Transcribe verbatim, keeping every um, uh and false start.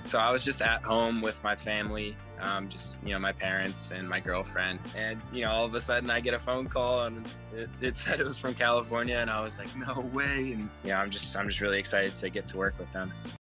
So I was just at home with my family, um, just, you know, my parents and my girlfriend. And, you know, all of a sudden I get a phone call and it, it said it was from California. And I was like, no way. And, yeah, I'm just, I'm just really excited to get to work with them.